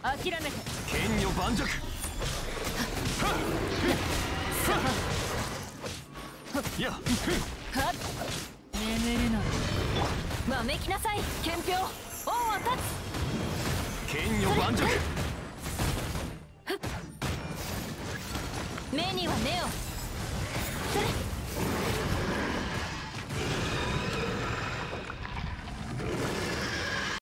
諦めて。 剣女盤石。やっ眠るの。わめきなさい憲兵。王は立つ。 剣女盤石。 目には目を。それ